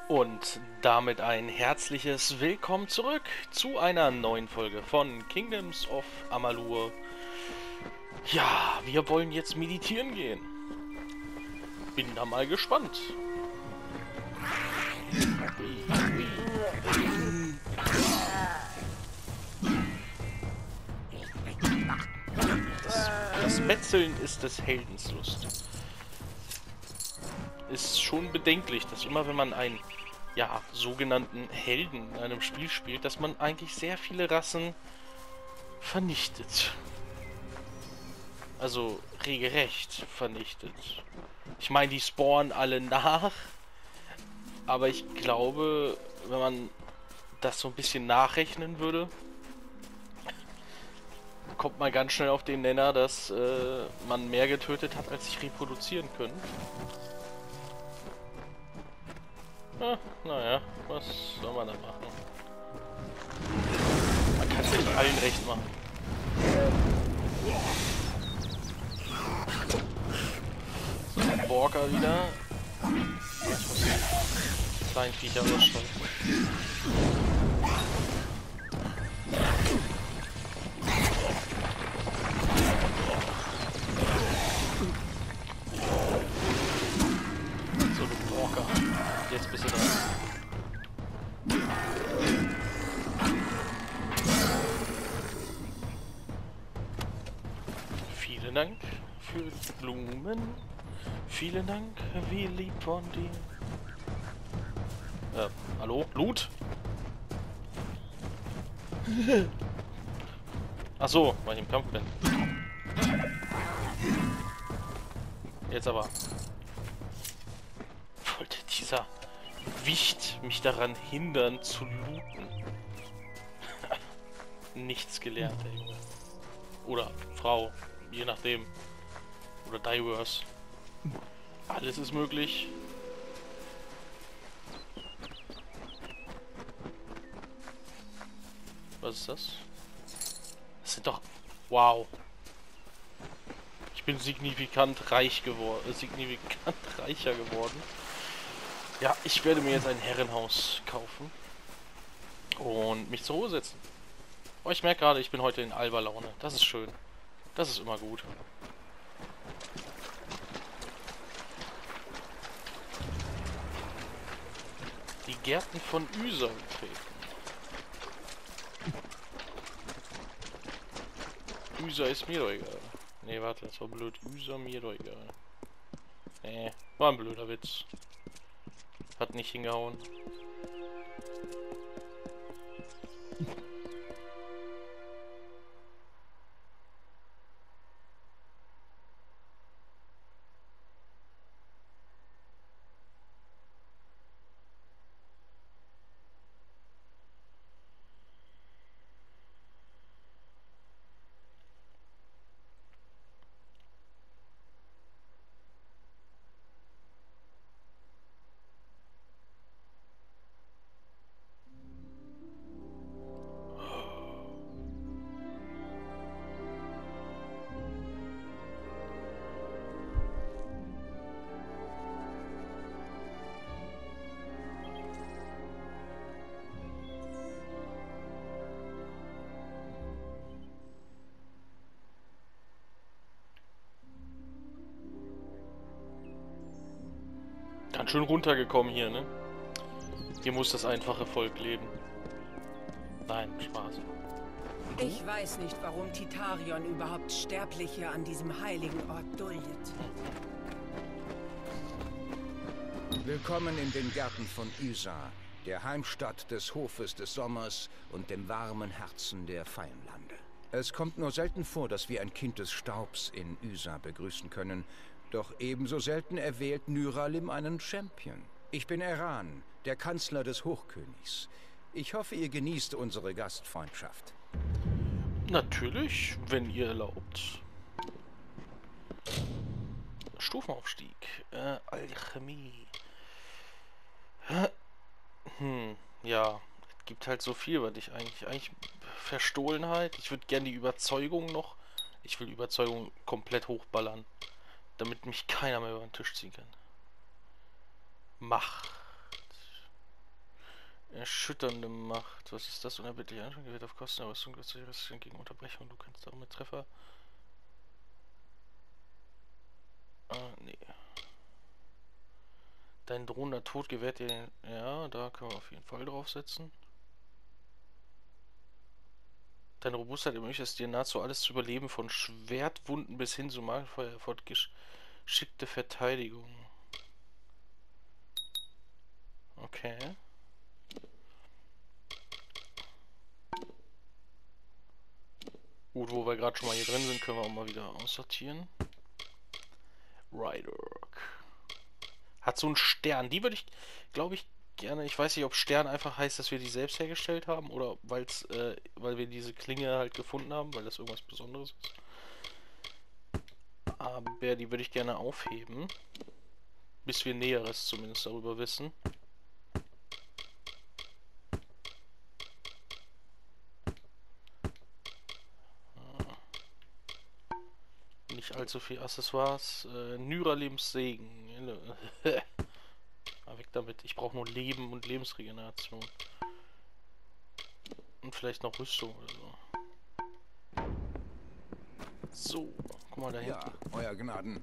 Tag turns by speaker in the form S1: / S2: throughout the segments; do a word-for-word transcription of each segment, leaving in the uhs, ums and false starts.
S1: Und damit ein herzliches Willkommen zurück zu einer neuen Folge von Kingdoms of Amalur. Ja, wir wollen jetzt meditieren gehen. Bin da mal gespannt. Das, das Metzeln ist des Heldens Lust. Ist schon bedenklich, dass immer wenn man einen, ja, sogenannten Helden in einem Spiel spielt, dass man eigentlich sehr viele Rassen vernichtet. Also regelrecht vernichtet. Ich meine, die spawnen alle nach, aber ich glaube, wenn man das so ein bisschen nachrechnen würde, kommt man ganz schnell auf den Nenner, dass äh, man mehr getötet hat, als sich reproduzieren können. Ah, naja, was soll man da machen? Man kann es nicht allen recht machen. So, ein Walker wieder. Ich muss die kleinen Viecher ausschalten. So, du Walker. Jetzt bist du dran. Vielen Dank für die Blumen. Vielen Dank, wie lieb von dir. Äh, hallo? Loot? Ach so, weil ich im Kampf bin. Jetzt aber. Wollte dieser Wicht mich daran hindern zu looten? Nichts gelernt, der Junge. Oder Frau, je nachdem. Oder diverse. Alles ist möglich. Was ist das? Das sind doch... Wow. Ich bin signifikant reich geworden. Äh, signifikant reicher geworden. Ja, ich werde mir jetzt ein Herrenhaus kaufen. Und mich zur Ruhe setzen. Oh, ich merke gerade, ich bin heute in Alba-Laune. Das ist schön. Das ist immer gut. Die Gärten von User betreten. User ist mir doch egal. Nee, warte, das war blöd. User mir doch egal. Nee, war ein blöder Witz. Hat nicht hingehauen. Ganz schön runtergekommen hier, ne? Hier muss das einfache Volk leben. Nein, Spaß.
S2: Ich weiß nicht, warum Titarion überhaupt Sterbliche an diesem heiligen Ort duldet.
S3: Willkommen in den Gärten von Ysa, der Heimstatt des Hofes des Sommers und dem warmen Herzen der Feimlande. Es kommt nur selten vor, dass wir ein Kind des Staubs in Ysa begrüßen können, doch ebenso selten erwählt Nyralim einen Champion. Ich bin Eran, der Kanzler des Hochkönigs. Ich hoffe, ihr genießt unsere Gastfreundschaft.
S1: Natürlich, wenn ihr erlaubt. Stufenaufstieg. Äh, Alchemie. Hm, ja. Es gibt halt so viel, was ich eigentlich... Eigentlich Verstohlenheit. Ich würde gerne die Überzeugung noch... Ich will Überzeugung komplett hochballern. Damit mich keiner mehr über den Tisch ziehen kann. Macht. Erschütternde Macht. Was ist das? Unerbittliche Anspruch wird auf Kosten der Rüstung gegen Unterbrechung. Du kannst auch mit Treffer. Ah, nee. Dein drohender Tod gewährt dir den. Ja, da können wir auf jeden Fall draufsetzen. Deine Robustheit ermöglicht es dir nahezu alles zu überleben, von Schwertwunden bis hin zu Magenfeuer, geschickte Verteidigung. Okay. Gut, wo wir gerade schon mal hier drin sind, können wir auch mal wieder aussortieren. Rider. Hat so einen Stern. Die würde ich, glaube ich, gerne. Ich weiß nicht, ob Stern einfach heißt, dass wir die selbst hergestellt haben oder weil's, äh, weil wir diese Klinge halt gefunden haben, weil das irgendwas Besonderes ist. Aber die würde ich gerne aufheben. Bis wir Näheres zumindest darüber wissen. Nicht allzu viel Accessoires. Äh, Nyralems Segen. Mal weg damit. Ich brauche nur Leben und Lebensregeneration. Und vielleicht noch Rüstung oder so. So, guck mal da hinten.
S3: Ja, euer Gnaden.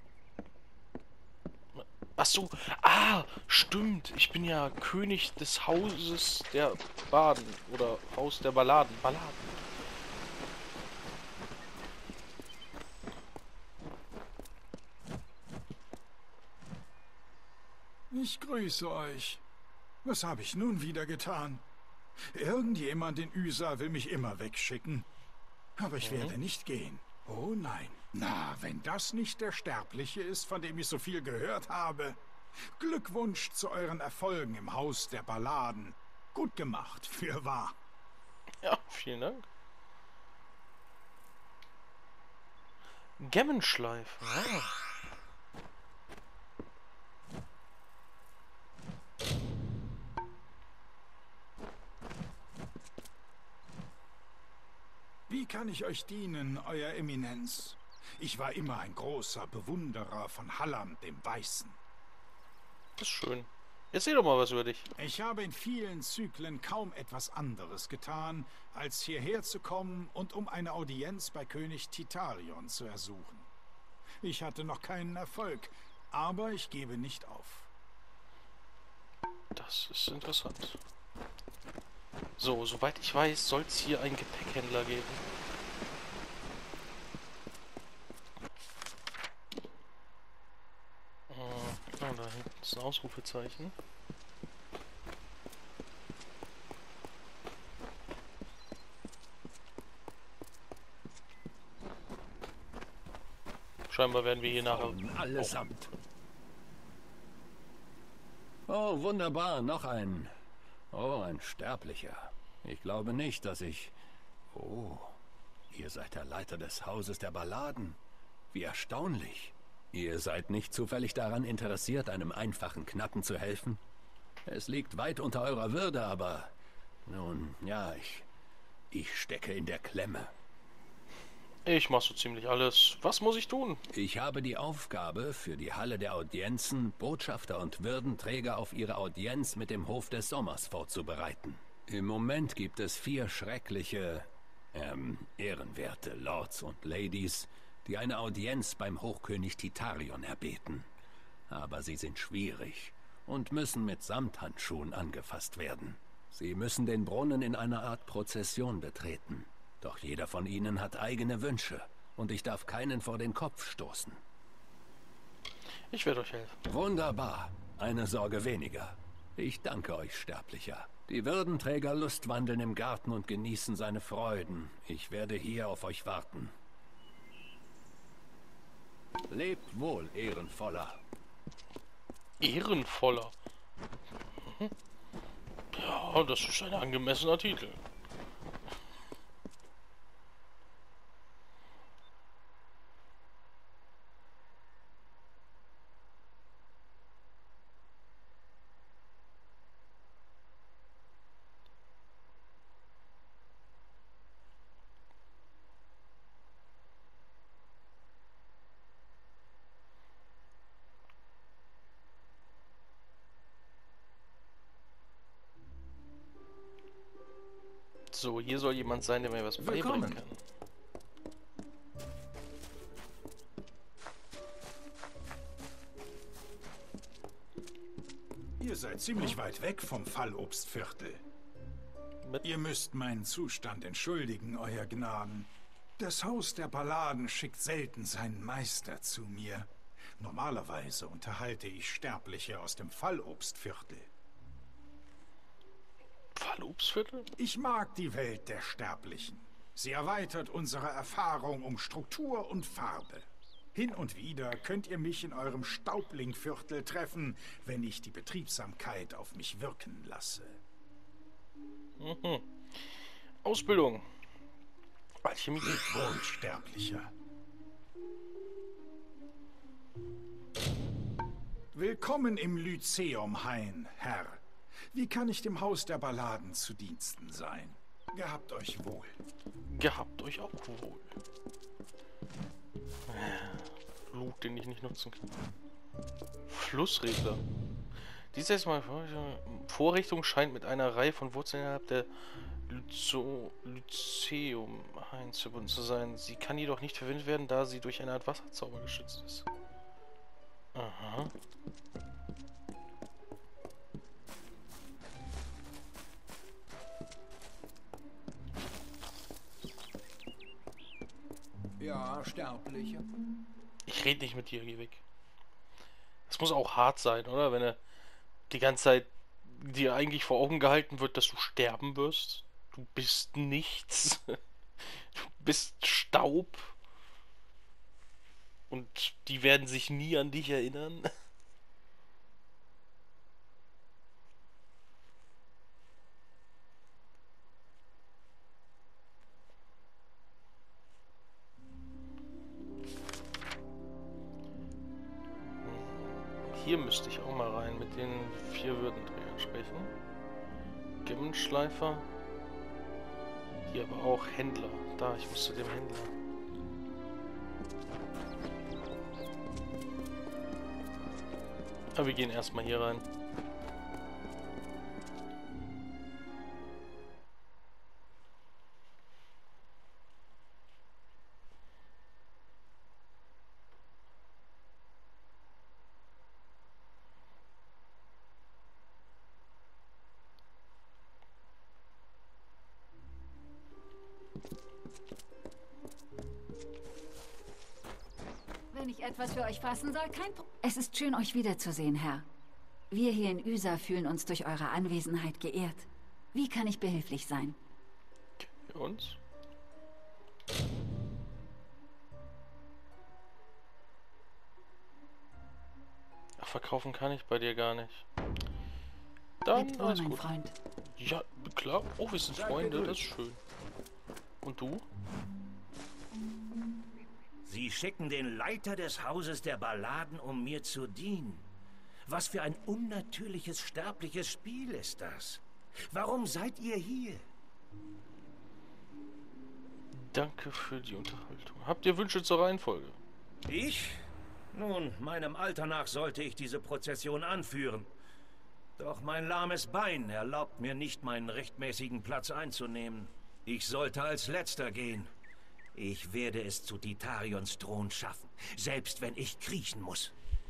S1: Ach so, ah, stimmt. Ich bin ja König des Hauses der Baden oder Haus der Balladen. Balladen.
S4: Ich grüße euch. Was habe ich nun wieder getan? Irgendjemand in Ysa will mich immer wegschicken. Aber ich mhm. werde nicht gehen. Oh nein. Na, wenn das nicht der Sterbliche ist, von dem ich so viel gehört habe. Glückwunsch zu euren Erfolgen im Haus der Balladen. Gut gemacht, fürwahr.
S1: Ja, vielen Dank. Gemmenschleif. Ah.
S4: Wie kann ich euch dienen, Euer Eminenz? Ich war immer ein großer Bewunderer von Hallam dem Weißen.
S1: Das ist schön. Erzähl doch mal was über dich.
S4: Ich habe in vielen Zyklen kaum etwas anderes getan, als hierher zu kommen und um eine Audienz bei König Titarion zu ersuchen. Ich hatte noch keinen Erfolg, aber ich gebe nicht auf.
S1: Das ist interessant. So, soweit ich weiß, soll es hier einen Gepäckhändler geben. Oh, da hinten ist ein Ausrufezeichen. Scheinbar werden wir hier nachher...
S5: Allesamt. Oh, wunderbar, noch ein... Oh, ein Sterblicher. Ich glaube nicht, dass ich... Oh, ihr seid der Leiter des Hauses der Balladen. Wie erstaunlich. Ihr seid nicht zufällig daran interessiert, einem einfachen Knappen zu helfen? Es liegt weit unter eurer Würde, aber... Nun, ja, ich... Ich stecke in der Klemme.
S1: Ich mach so ziemlich alles. Was muss ich tun?
S5: Ich habe die Aufgabe, für die Halle der Audienzen Botschafter und Würdenträger auf ihre Audienz mit dem Hof des Sommers vorzubereiten. Im Moment gibt es vier schreckliche, ähm, ehrenwerte Lords und Ladies, die eine Audienz beim Hochkönig Titarion erbeten. Aber sie sind schwierig und müssen mit Samthandschuhen angefasst werden. Sie müssen den Brunnen in einer Art Prozession betreten. Doch jeder von ihnen hat eigene Wünsche und ich darf keinen vor den Kopf stoßen.
S1: Ich werde euch helfen.
S5: Wunderbar. Eine Sorge weniger. Ich danke euch, Sterblicher. Die Würdenträger lustwandeln im Garten und genießen seine Freuden. Ich werde hier auf euch warten. Lebt wohl, Ehrenvoller.
S1: Ehrenvoller? Mhm. Ja, das ist ein angemessener Titel. So, hier soll jemand sein, der mir was beibringen
S3: Willkommen.
S1: kann.
S4: Ihr seid ziemlich weit weg vom Fallobstviertel.
S1: Mit
S4: Ihr müsst meinen Zustand entschuldigen, Euer Gnaden. Das Haus der Balladen schickt selten seinen Meister zu mir. Normalerweise unterhalte ich Sterbliche aus dem Fallobstviertel.
S1: Fallobstviertel?
S4: Ich mag die Welt der Sterblichen. Sie erweitert unsere Erfahrung um Struktur und Farbe. Hin und wieder könnt ihr mich in eurem Staublingviertel treffen, wenn ich die Betriebsamkeit auf mich wirken lasse.
S1: Mhm. Ausbildung. Alchemie.
S4: Wohl, Sterblicher. Willkommen im Lyzeumhain, Herr. Wie kann ich dem Haus der Balladen zu Diensten sein? Gehabt euch wohl.
S1: Gehabt euch auch wohl. Blut, den ich nicht nutzen kann. Flussregler. Dieses Mal Vorrichtung scheint mit einer Reihe von Wurzeln innerhalb der Lyzo Lyzeumhains verbunden zu sein. Sie kann jedoch nicht verwendet werden, da sie durch eine Art Wasserzauber geschützt ist. Aha.
S3: Ja, Sterbliche.
S1: Ich rede nicht mit dir, geh weg. Das muss auch hart sein, oder? Wenn er die ganze Zeit dir eigentlich vor Augen gehalten wird, dass du sterben wirst. Du bist nichts. Du bist Staub. Und die werden sich nie an dich erinnern. Hier müsste ich auch mal rein mit den vier Würdenträgern sprechen. Gemmenschleifer. Hier aber auch Händler. Da, ich muss zu dem Händler. Aber wir gehen erstmal hier rein.
S6: Wenn ich etwas für euch fassen soll, kein Problem. Es ist schön, euch wiederzusehen, Herr. Wir hier in Ysa fühlen uns durch eure Anwesenheit geehrt. Wie kann ich behilflich sein?
S1: Für uns? Ach, verkaufen kann ich bei dir gar nicht. Dann
S6: Lebt wohl,
S1: alles
S6: mein
S1: gut.
S6: Freund.
S1: Ja, klar. Oh, wir sind Freunde, das ist schön. Und du?
S7: Sie schicken den Leiter des Hauses der Balladen, um mir zu dienen. Was für ein unnatürliches, sterbliches Spiel ist das? Warum seid ihr hier?
S1: Danke für die Unterhaltung. Habt ihr Wünsche zur Reihenfolge?
S7: Ich? Nun, meinem Alter nach sollte ich diese Prozession anführen. Doch mein lahmes Bein erlaubt mir nicht, meinen rechtmäßigen Platz einzunehmen. Ich sollte als Letzter gehen. Ich werde es zu Titarions Thron schaffen, selbst wenn ich kriechen muss.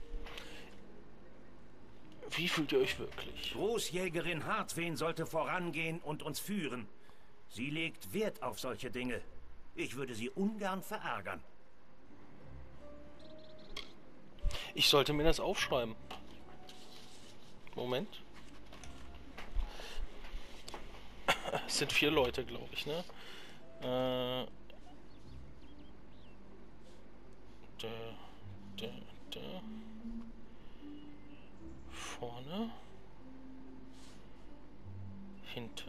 S1: Wie fühlt ihr euch wirklich?
S7: Großjägerin Hartwehen sollte vorangehen und uns führen. Sie legt Wert auf solche Dinge. Ich würde sie ungern verärgern.
S1: Ich sollte mir das aufschreiben. Moment. Es sind vier Leute, glaube ich, ne? Äh... Da, da, da. Vorne. Hinten.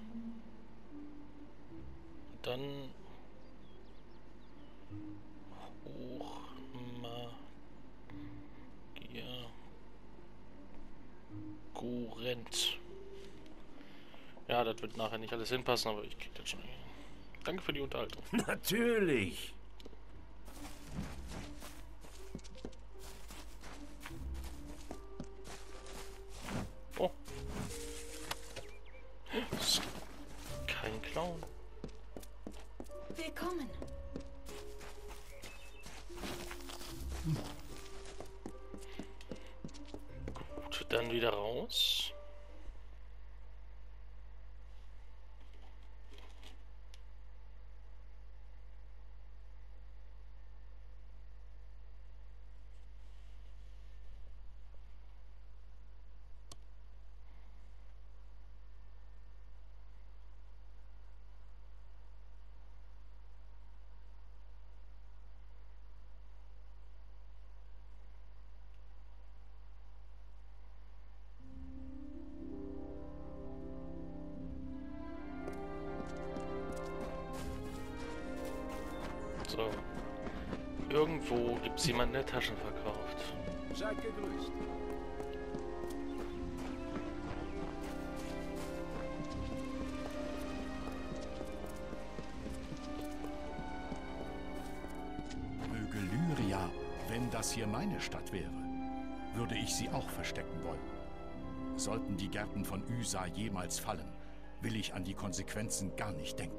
S1: Dann hoch Magier Gorent. Ja, das wird nachher nicht alles hinpassen, aber ich krieg das schon hin. Danke für die Unterhaltung.
S7: Natürlich.
S1: Oh. Kein Clown. aus. So. Irgendwo gibt es jemanden, der Taschen verkauft.
S3: Seid gegrüßt.
S8: Möge Lyria, wenn das hier meine Stadt wäre, würde ich sie auch verstecken wollen. Sollten die Gärten von Ysa jemals fallen, will ich an die Konsequenzen gar nicht denken.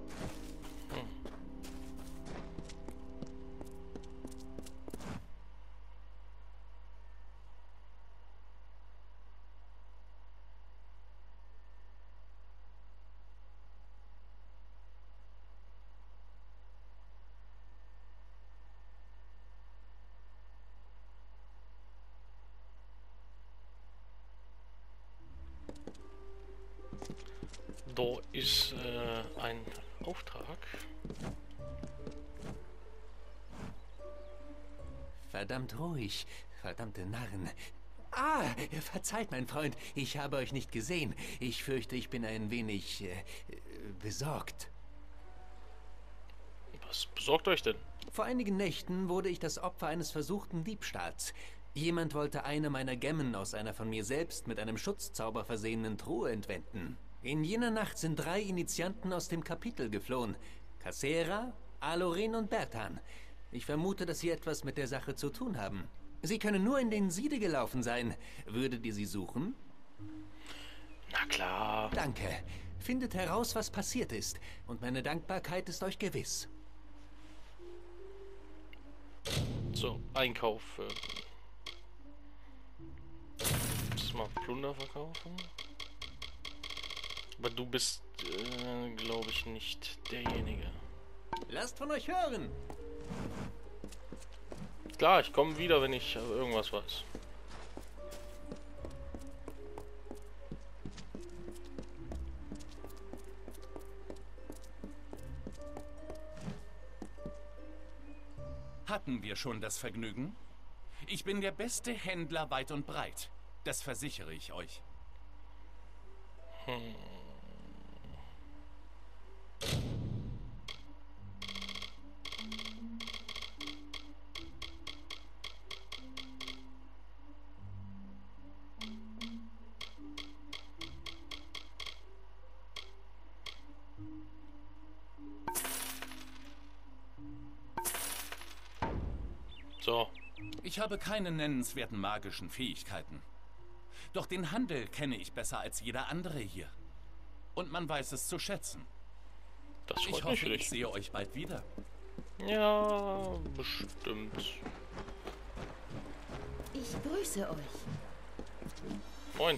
S1: Da ist äh, ein Auftrag.
S5: Verdammt ruhig, verdammte Narren. Ah, verzeiht, mein Freund, ich habe euch nicht gesehen. Ich fürchte, ich bin ein wenig äh, besorgt.
S1: Was besorgt euch denn?
S5: Vor einigen Nächten wurde ich das Opfer eines versuchten Diebstahls. Jemand wollte eine meiner Gemmen aus einer von mir selbst mit einem Schutzzauber versehenen Truhe entwenden. In jener Nacht sind drei Initianten aus dem Kapitel geflohen. Cassera, Alorin und Bertan. Ich vermute, dass sie etwas mit der Sache zu tun haben. Sie können nur in den Siede gelaufen sein. Würdet ihr sie suchen?
S1: Na klar.
S5: Danke. Findet heraus, was passiert ist. Und meine Dankbarkeit ist euch gewiss.
S1: So, Einkauf. Muss mal Plunder verkaufen. Aber du bist, äh, glaube ich, nicht derjenige.
S5: Lasst von euch hören!
S1: Klar, ich komme wieder, wenn ich irgendwas weiß.
S9: Hatten wir schon das Vergnügen? Ich bin der beste Händler weit und breit. Das versichere ich euch.
S1: Hm. So.
S9: Ich habe keine nennenswerten magischen Fähigkeiten. Doch den Handel kenne ich besser als jeder andere hier. Und man weiß es zu schätzen.
S1: Das freut
S9: ich
S1: mich
S9: hoffe,
S1: für dich.
S9: Ich sehe euch bald wieder.
S1: Ja, bestimmt.
S10: Ich grüße euch.
S1: Moin.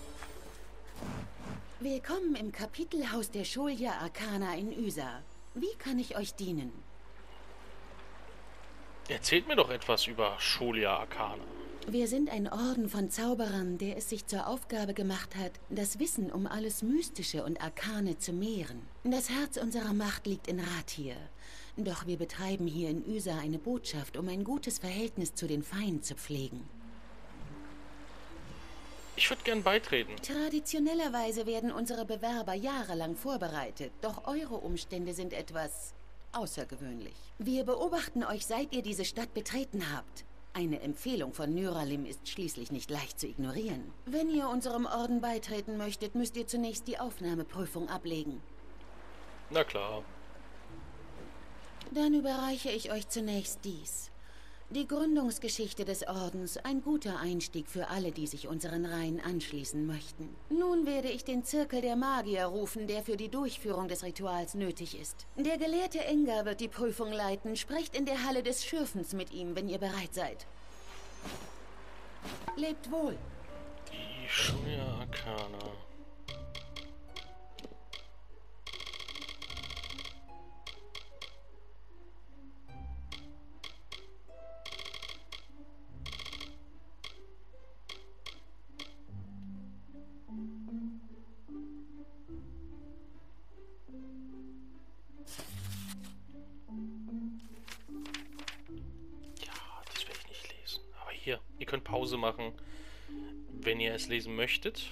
S10: Willkommen im Kapitelhaus der Scholia Arcana in Ysa. Wie kann ich euch dienen?
S1: Erzählt mir doch etwas über Scholia Arcana.
S10: Wir sind ein Orden von Zauberern, der es sich zur Aufgabe gemacht hat, das Wissen um alles Mystische und Arkane zu mehren. Das Herz unserer Macht liegt in Rathir. Doch wir betreiben hier in Ysa eine Botschaft, um ein gutes Verhältnis zu den Feinden zu pflegen.
S1: Ich würde gern beitreten.
S10: Traditionellerweise werden unsere Bewerber jahrelang vorbereitet, doch eure Umstände sind etwas außergewöhnlich. Wir beobachten euch, seit ihr diese Stadt betreten habt. Eine Empfehlung von Nyralim ist schließlich nicht leicht zu ignorieren. Wenn ihr unserem Orden beitreten möchtet, müsst ihr zunächst die Aufnahmeprüfung ablegen.
S1: Na klar.
S10: Dann überreiche ich euch zunächst dies. Die Gründungsgeschichte des Ordens, ein guter Einstieg für alle, die sich unseren Reihen anschließen möchten. Nun werde ich den Zirkel der Magier rufen, der für die Durchführung des Rituals nötig ist. Der Gelehrte Engar wird die Prüfung leiten. Sprecht in der Halle des Schürfens mit ihm, wenn ihr bereit seid. Lebt wohl.
S1: Die Julia Arcana. Hier, ihr könnt Pause machen, wenn ihr es lesen möchtet.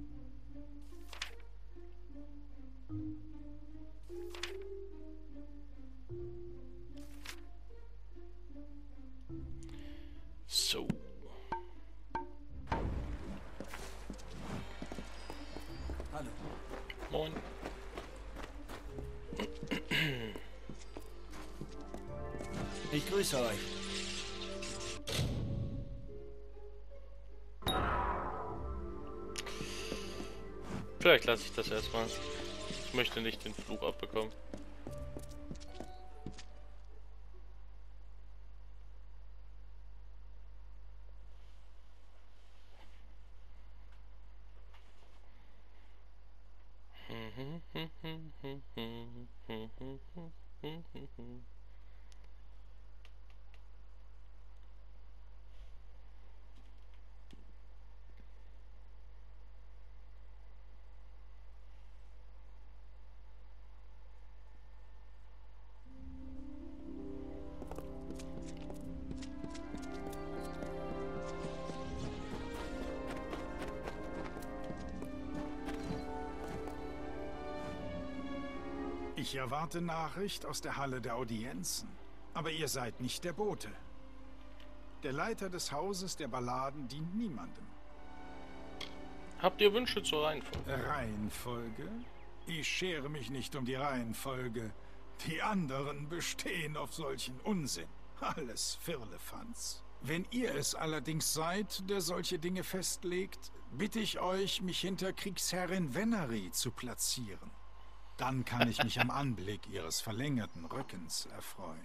S1: So.
S11: Hallo.
S1: Moin.
S11: Ich grüße euch.
S1: Vielleicht lasse ich das erstmal. Ich möchte nicht den Fluch abbekommen.
S4: Ich erwarte Nachricht aus der Halle der Audienzen. Aber ihr seid nicht der Bote. Der Leiter des Hauses der Balladen dient niemandem.
S1: Habt ihr Wünsche zur Reihenfolge?
S4: Reihenfolge? Ich schere mich nicht um die Reihenfolge. Die anderen bestehen auf solchen Unsinn. Alles Firlefanz. Wenn ihr es allerdings seid, der solche Dinge festlegt, bitte ich euch, mich hinter Kriegsherrin Venery zu platzieren. Dann kann ich mich am Anblick ihres verlängerten Rückens erfreuen.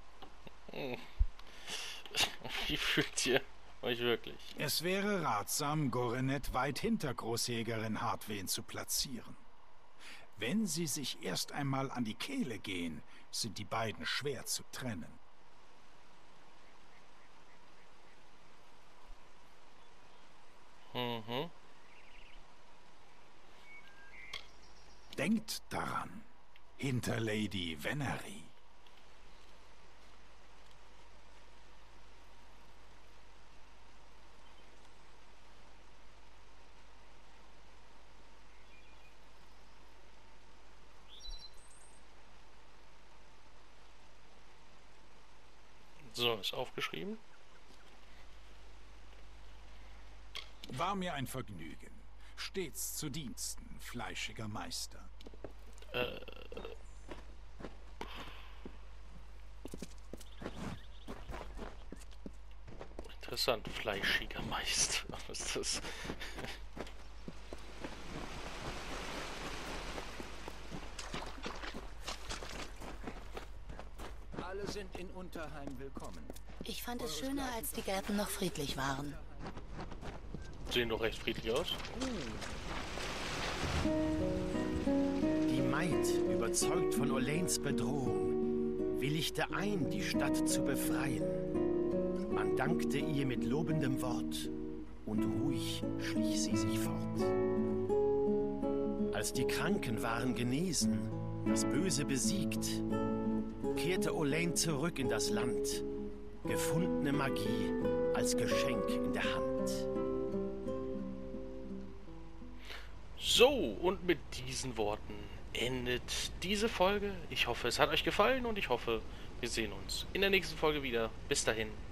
S1: Wie fühlt ihr euch wirklich?
S4: Es wäre ratsam, Gorenet weit hinter Großjägerin Hardwehen zu platzieren. Wenn sie sich erst einmal an die Kehle gehen, sind die beiden schwer zu trennen.
S1: Mhm.
S4: Denkt daran, hinter Lady Venery.
S1: So, ist aufgeschrieben.
S4: War mir ein Vergnügen. Stets zu Diensten, fleischiger Meister.
S1: Äh. Interessant, fleischiger Meister. Was ist das?
S11: Alle sind in Unterheim willkommen.
S12: Ich fand es schöner, als die Gärten noch friedlich waren.
S1: Sehen doch recht friedlich aus.
S13: Die Maid, überzeugt von Olains Bedrohung, willigte ein, die Stadt zu befreien. Man dankte ihr mit lobendem Wort und ruhig schlich sie sich fort. Als die Kranken waren genesen, das Böse besiegt, kehrte Olain zurück in das Land, gefundene Magie als Geschenk in der Hand.
S1: So, und mit diesen Worten endet diese Folge. Ich hoffe, es hat euch gefallen und ich hoffe, wir sehen uns in der nächsten Folge wieder. Bis dahin.